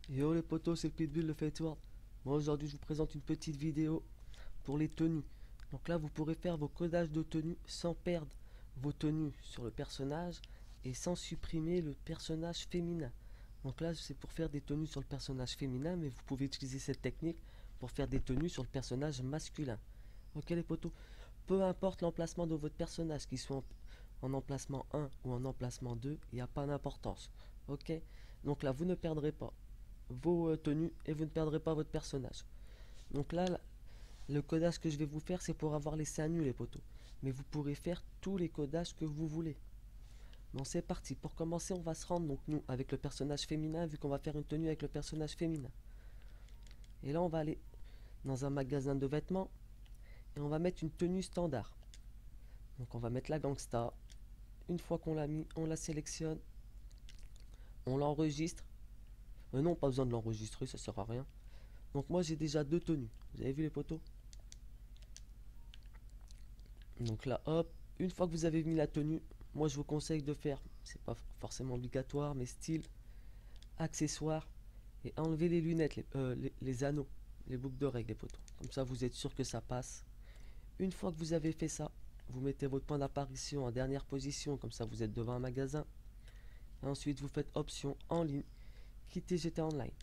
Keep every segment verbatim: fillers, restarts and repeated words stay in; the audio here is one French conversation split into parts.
Yo les potos, c'est le Pitbull, le Fateward. Moi aujourd'hui je vous présente une petite vidéo pour les tenues. Donc là vous pourrez faire vos codages de tenues sans perdre vos tenues sur le personnage et sans supprimer le personnage féminin. Donc là c'est pour faire des tenues sur le personnage féminin, mais vous pouvez utiliser cette technique pour faire des tenues sur le personnage masculin. Ok les potos, peu importe l'emplacement de votre personnage, qu'il soit en, en emplacement un ou en emplacement deux, il n'y a pas d'importance. Ok, donc là vous ne perdrez pas vos euh, tenues et vous ne perdrez pas votre personnage. Donc là, le codage que je vais vous faire, c'est pour avoir les seins nus, les potos. Mais vous pourrez faire tous les codages que vous voulez. Bon, c'est parti. Pour commencer, on va se rendre, donc nous, avec le personnage féminin, vu qu'on va faire une tenue avec le personnage féminin. Et là, on va aller dans un magasin de vêtements et on va mettre une tenue standard. Donc on va mettre la gangsta. Une fois qu'on l'a mis, on la sélectionne, on l'enregistre. Euh, non, pas besoin de l'enregistrer, ça sert à rien. Donc moi, j'ai déjà deux tenues. Vous avez vu les potos? Donc là, hop, une fois que vous avez mis la tenue, moi je vous conseille de faire, c'est pas forcément obligatoire, mais style, accessoires, et enlever les lunettes, les, euh, les, les anneaux, les boucles d'oreilles, les poteaux. Comme ça, vous êtes sûr que ça passe. Une fois que vous avez fait ça, vous mettez votre point d'apparition en dernière position, comme ça vous êtes devant un magasin. Et ensuite, vous faites option en ligne, quitter G T A Online.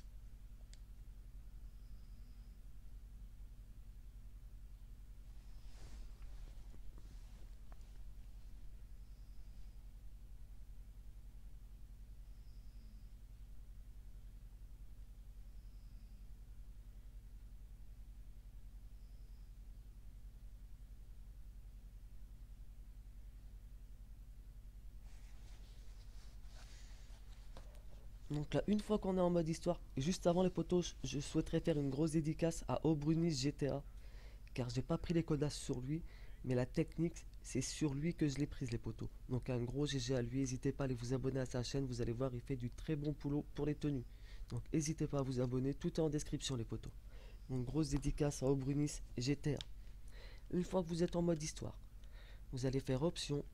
Donc là, une fois qu'on est en mode histoire, juste avant les potos, je souhaiterais faire une grosse dédicace à Obrunis G T A. Car j'ai pas pris les codas sur lui, mais la technique, c'est sur lui que je l'ai prise les poteaux. Donc un gros G G à lui, n'hésitez pas à aller vous abonner à sa chaîne, vous allez voir, il fait du très bon boulot pour les tenues. Donc n'hésitez pas à vous abonner, tout est en description les poteaux. Donc grosse dédicace à Obrunis G T A. Une fois que vous êtes en mode histoire, vous allez faire option,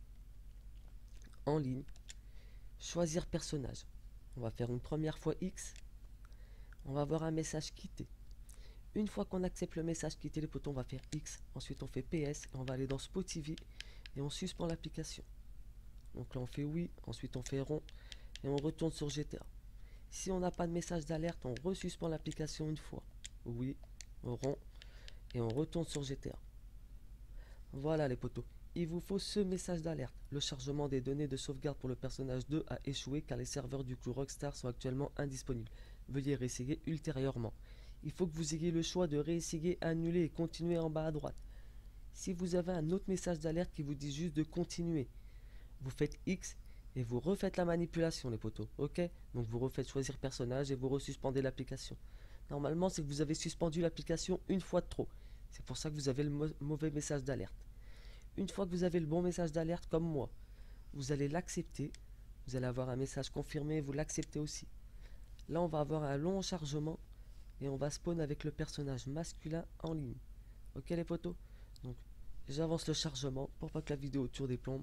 en ligne, choisir personnage. On va faire une première fois X, on va avoir un message quitté. Une fois qu'on accepte le message quitter les poteaux, on va faire X, ensuite on fait P S, et on va aller dans Spotify et on suspend l'application. Donc là on fait oui, ensuite on fait rond et on retourne sur G T A. Si on n'a pas de message d'alerte, on resuspend l'application une fois. Oui, rond et on retourne sur G T A. Voilà les potos. Il vous faut ce message d'alerte. Le chargement des données de sauvegarde pour le personnage deux a échoué car les serveurs du crew Rockstar sont actuellement indisponibles. Veuillez réessayer ultérieurement. Il faut que vous ayez le choix de réessayer, annuler et continuer en bas à droite. Si vous avez un autre message d'alerte qui vous dit juste de continuer, vous faites X et vous refaites la manipulation les potos, ok? Donc vous refaites choisir personnage et vous resuspendez l'application. Normalement c'est que vous avez suspendu l'application une fois de trop. C'est pour ça que vous avez le mauvais message d'alerte. Une fois que vous avez le bon message d'alerte comme moi, vous allez l'accepter. Vous allez avoir un message confirmé, vous l'acceptez aussi. Là on va avoir un long chargement et on va spawn avec le personnage masculin en ligne. Ok les potos? Donc j'avance le chargement pour pas que la vidéo tourne des plombes.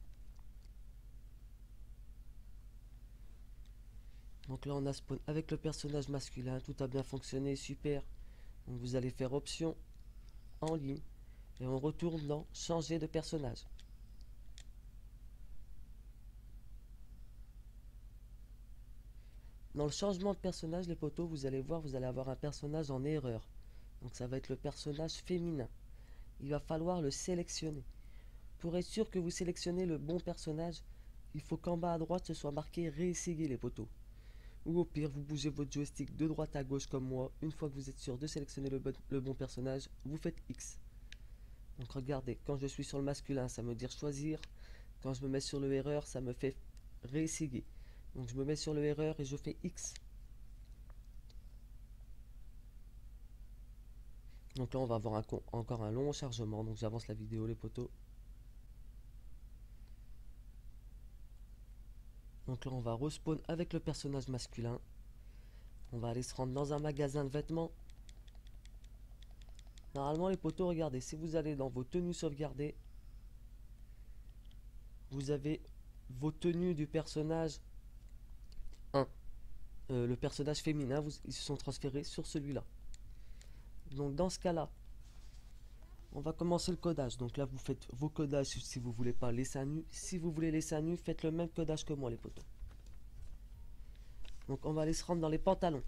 Donc là on a spawn avec le personnage masculin, tout a bien fonctionné, super. Donc vous allez faire option en ligne et on retourne dans changer de personnage. Dans le changement de personnage les potos, vous allez voir, vous allez avoir un personnage en erreur. Donc ça va être le personnage féminin. Il va falloir le sélectionner. Pour être sûr que vous sélectionnez le bon personnage, il faut qu'en bas à droite ce soit marqué réessayer les potos. Ou au pire, vous bougez votre joystick de droite à gauche comme moi. Une fois que vous êtes sûr de sélectionner le bon, le bon personnage, vous faites X. Donc regardez, quand je suis sur le masculin, ça me dit choisir. Quand je me mets sur le erreur, ça me fait réessayer. Donc je me mets sur le erreur et je fais X. Donc là, on va avoir un, encore un long chargement. Donc j'avance la vidéo, les potos. Donc là, on va respawn avec le personnage masculin. On va aller se rendre dans un magasin de vêtements. Normalement, les potos, regardez, si vous allez dans vos tenues sauvegardées, vous avez vos tenues du personnage un. euh, le personnage féminin, vous, ils se sont transférés sur celui-là. Donc dans ce cas-là, on va commencer le codage. Donc là, vous faites vos codages si vous voulez pas laisser à nu. Si vous voulez laisser à nu, faites le même codage que moi, les potos. Donc on va aller se rendre dans les pantalons.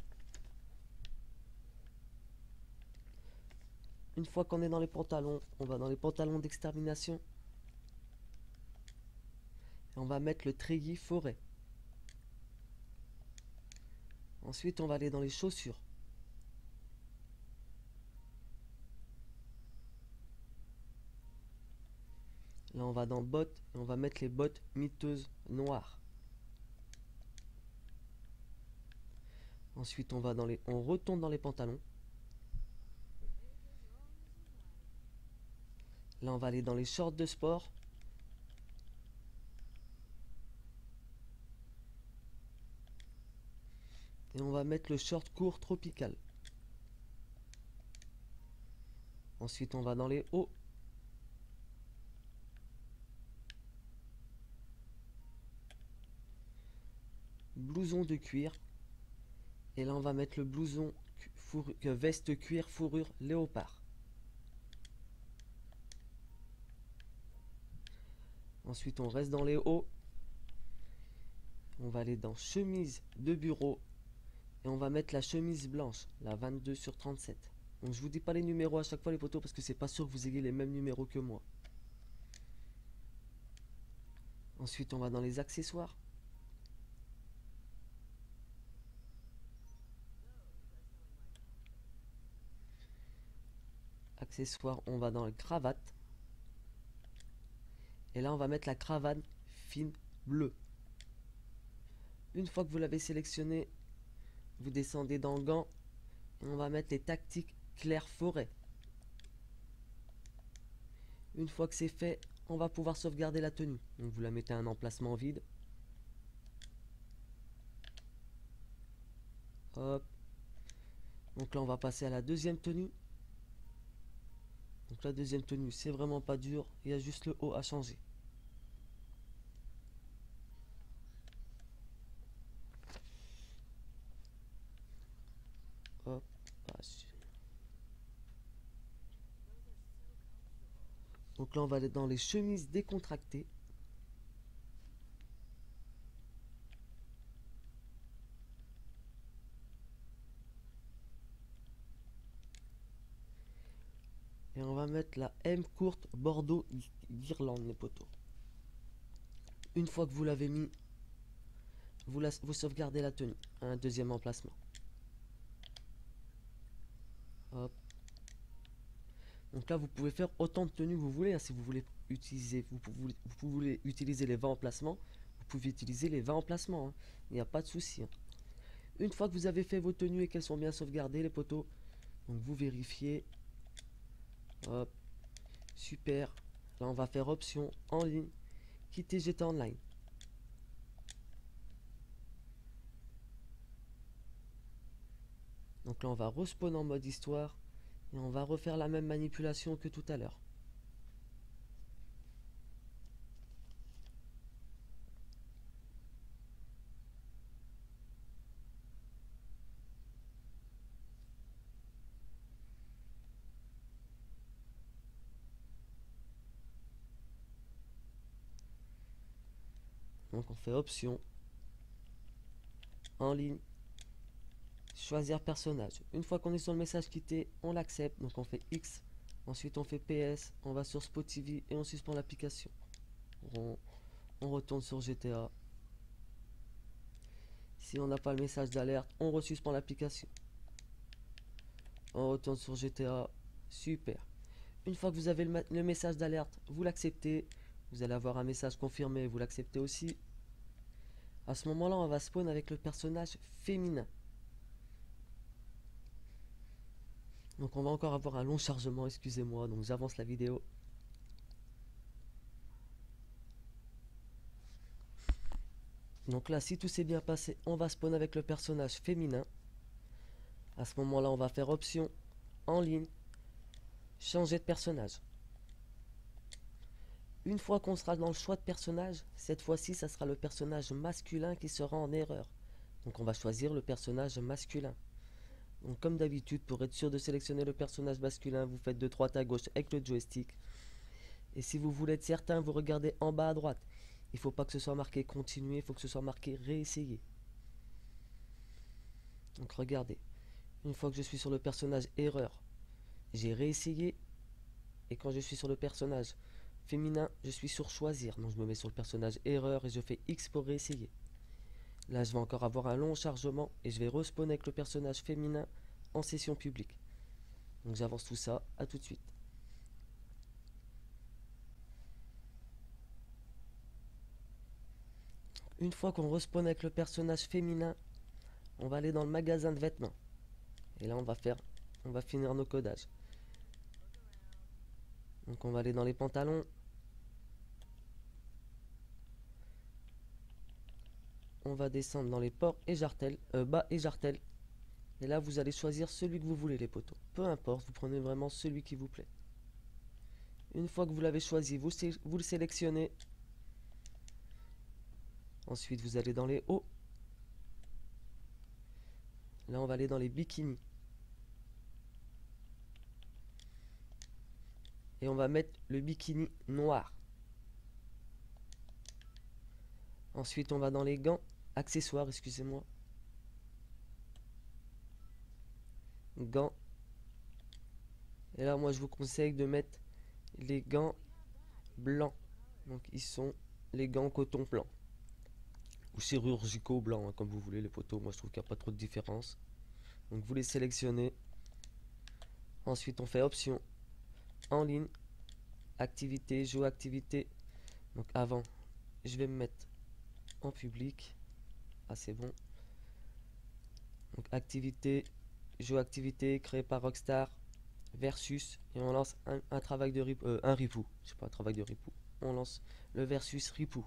Une fois qu'on est dans les pantalons, on va dans les pantalons d'extermination. Et on va mettre le treillis forêt. Ensuite, on va aller dans les chaussures. Là, on va dans bottes et on va mettre les bottes miteuses noires. Ensuite, on va dans les, on retourne dans les pantalons. Là, on va aller dans les shorts de sport. Et on va mettre le short court tropical. Ensuite, on va dans les hauts. Blouson de cuir. Et là, on va mettre le blouson fourrure, veste cuir fourrure léopard. Ensuite, on reste dans les hauts. On va aller dans chemise de bureau. Et on va mettre la chemise blanche, la vingt-deux sur trente-sept. Donc je vous dis pas les numéros à chaque fois les potos parce que c'est pas sûr que vous ayez les mêmes numéros que moi. Ensuite, on va dans les accessoires. Accessoires, on va dans les cravates. Et là, on va mettre la cravate fine bleue. Une fois que vous l'avez sélectionné, vous descendez dans gants et on va mettre les tactiques clair forêt. Une fois que c'est fait, on va pouvoir sauvegarder la tenue. Donc vous la mettez à un emplacement vide. Hop. Donc là, on va passer à la deuxième tenue. Donc la deuxième tenue, c'est vraiment pas dur. Il y a juste le haut à changer. Hop. Donc là, on va aller dans les chemises décontractées. Et on va mettre la M courte Bordeaux guirlande, les poteaux. Une fois que vous l'avez mis, vous, la, vous sauvegardez la tenue à un deuxième emplacement. Hop. Donc là, vous pouvez faire autant de tenues que vous voulez. Hein, si vous voulez utiliser, vous pouvez, vous pouvez utiliser les vingt emplacements, vous pouvez utiliser les vingt emplacements. Hein. Il n'y a pas de souci. Hein. Une fois que vous avez fait vos tenues et qu'elles sont bien sauvegardées, les poteaux, donc vous vérifiez. Hop. Super. Là, on va faire option en ligne, quitter G T A Online. Donc là, on va respawn en mode histoire. Et on va refaire la même manipulation que tout à l'heure. Donc on fait option en ligne, choisir personnage. Une fois qu'on est sur le message quitté, on l'accepte. Donc on fait X. Ensuite on fait P S. On va sur Spotify et on suspend l'application. On, on retourne sur G T A. Si on n'a pas le message d'alerte, on resuspend l'application. On retourne sur G T A. Super. Une fois que vous avez le, le message d'alerte, vous l'acceptez. Vous allez avoir un message confirmé, vous l'acceptez aussi. À ce moment-là, on va spawn avec le personnage féminin. Donc on va encore avoir un long chargement, excusez-moi, donc j'avance la vidéo. Donc là, si tout s'est bien passé, on va spawn avec le personnage féminin. À ce moment-là, on va faire option en ligne, changer de personnage. Une fois qu'on sera dans le choix de personnage, cette fois-ci, ça sera le personnage masculin qui sera en erreur. Donc on va choisir le personnage masculin. Donc comme d'habitude, pour être sûr de sélectionner le personnage masculin, vous faites de droite à gauche avec le joystick. Et si vous voulez être certain, vous regardez en bas à droite. Il ne faut pas que ce soit marqué continuer, il faut que ce soit marqué réessayer. Donc regardez, une fois que je suis sur le personnage erreur, j'ai réessayé. Et quand je suis sur le personnage féminin, je suis sur choisir. Donc je me mets sur le personnage erreur et je fais X pour réessayer. Là, je vais encore avoir un long chargement et je vais respawn avec le personnage féminin en session publique. Donc j'avance tout ça, à tout de suite. Une fois qu'on respawn avec le personnage féminin, on va aller dans le magasin de vêtements. Et là, on va faire, on va finir nos codages. Donc on va aller dans les pantalons. On va descendre dans les ports et jartelles, euh, bas et jartelles. Et là, vous allez choisir celui que vous voulez, les poteaux. Peu importe, vous prenez vraiment celui qui vous plaît. Une fois que vous l'avez choisi, vous, vous le sélectionnez. Ensuite, vous allez dans les hauts. Là, on va aller dans les bikinis. Et on va mettre le bikini noir. Ensuite, on va dans les gants, accessoires, excusez-moi. Gants. Et là, moi, je vous conseille de mettre les gants blancs. Donc, ils sont les gants coton blanc. Ou chirurgicaux blancs, hein, comme vous voulez, les poteaux. Moi, je trouve qu'il n'y a pas trop de différence. Donc, vous les sélectionnez. Ensuite, on fait option en ligne, activité, jeu activité. Donc, avant, je vais me mettre en public. Ah, c'est bon. Donc, activité, jeu activité créé par Rockstar versus, et on lance un, un travail de rip, euh, un ripou. Je sais pas, un travail de ripou. On lance le versus ripou.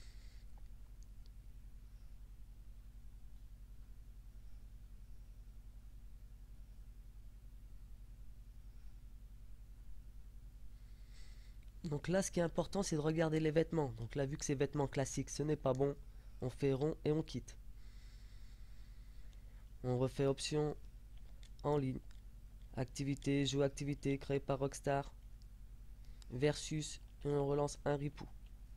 Donc là, ce qui est important, c'est de regarder les vêtements. Donc là, vu que c'est vêtements classiques, ce n'est pas bon. On fait rond et on quitte. On refait option en ligne. Activité, jeu activité créé par Rockstar. Versus, et on relance un ripou.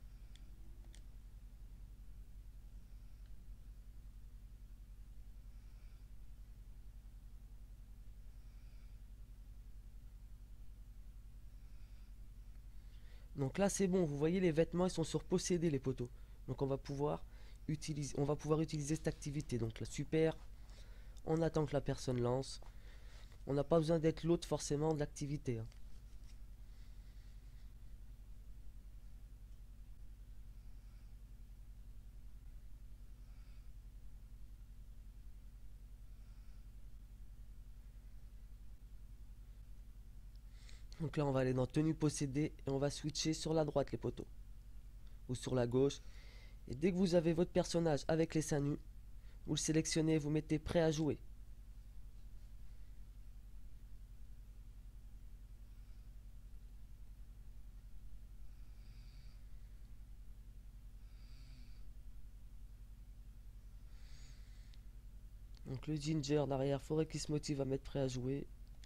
Donc là, c'est bon. Vous voyez, les vêtements, ils sont sur posséder, les poteaux. Donc on va pouvoir utiliser, on va pouvoir utiliser cette activité. Donc là, super. On attend que la personne lance. On n'a pas besoin d'être l'autre forcément de l'activité. Hein. Donc là, on va aller dans tenue possédée et on va switcher sur la droite, les poteaux. Ou sur la gauche. Et dès que vous avez votre personnage avec les seins nus, vous le sélectionnez et vous mettez prêt à jouer. Donc le ginger derrière, faudrait qu'il se motive à mettre prêt à jouer.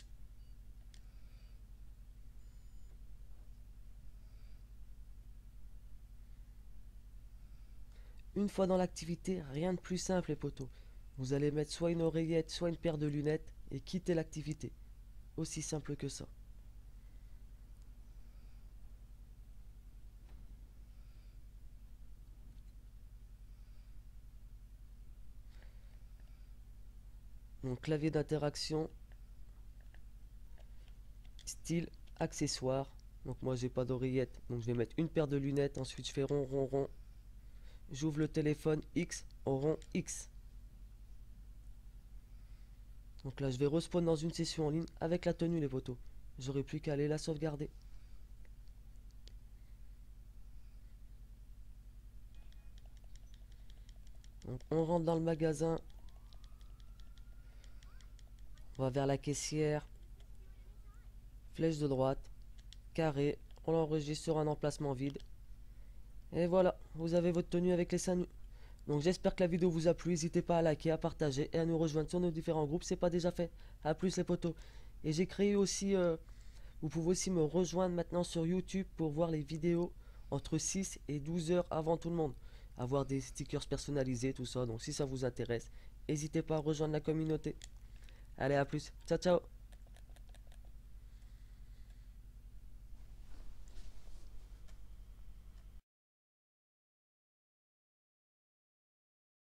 Une fois dans l'activité, rien de plus simple les poteaux. Vous allez mettre soit une oreillette, soit une paire de lunettes et quitter l'activité. Aussi simple que ça. Donc clavier d'interaction, style, accessoire. Donc moi j'ai pas d'oreillette, donc je vais mettre une paire de lunettes, ensuite je fais rond, rond, rond. J'ouvre le téléphone X au rond X. Donc là je vais respawn dans une session en ligne avec la tenue les poteaux. J'aurai plus qu'à aller la sauvegarder. Donc on rentre dans le magasin. On va vers la caissière. Flèche de droite. Carré. On l'enregistre sur un emplacement vide. Et voilà, vous avez votre tenue avec les seins nus. Donc j'espère que la vidéo vous a plu. N'hésitez pas à liker, à partager et à nous rejoindre sur nos différents groupes. C'est pas déjà fait. A plus les potos. Et j'ai créé aussi... euh, vous pouvez aussi me rejoindre maintenant sur YouTube pour voir les vidéos entre six et douze heures avant tout le monde. Avoir des stickers personnalisés, tout ça. Donc si ça vous intéresse, n'hésitez pas à rejoindre la communauté. Allez, à plus. Ciao, ciao.